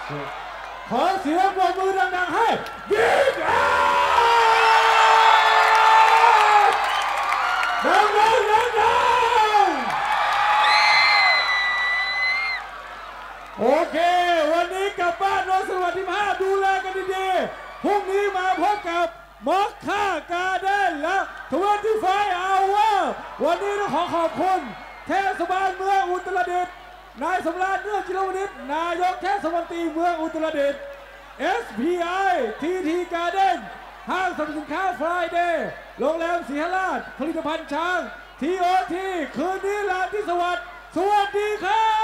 ขอเสียงปรบมือดังๆให้บิ๊กแอสดังโอเควันนี้กลับบ้านนอนสวัสดิภาพดูแลกันดีๆพรุ่งนี้มาพบกับมอคค่าการ์เด้นและ25 hour วันนี้ต้องขอบคุณเทศบาลเมืองอุตรดิตถ์นายสำราญเนื่องจิรวณิชนายกเทศมนตรีเมืองอุตรดิตถ์ SPI TT Garden ห้างสรรพสินค้า Friday โรงแรมศรีหราชผลิตภัณฑ์ช้าง TOT คืนนี้ลาที่สวัสดิ์สวัสดีครับ